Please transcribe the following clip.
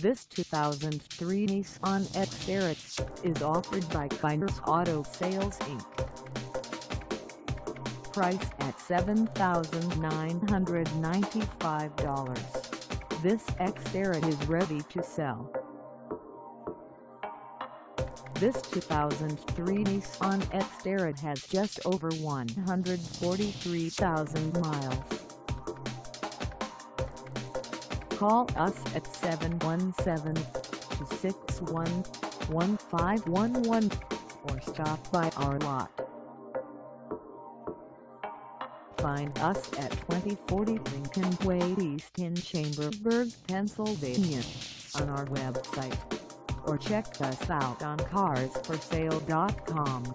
This 2003 Nissan Xterra is offered by Kyners Auto Sales Inc. Price at $7,995. This Xterra is ready to sell. This 2003 Nissan Xterra has just over 143,000 miles. Call us at 717-261-1511 or stop by our lot. Find us at 2040 Lincoln Way E Chambersburg, Pennsylvania, on our website, or check us out on carsforsale.com.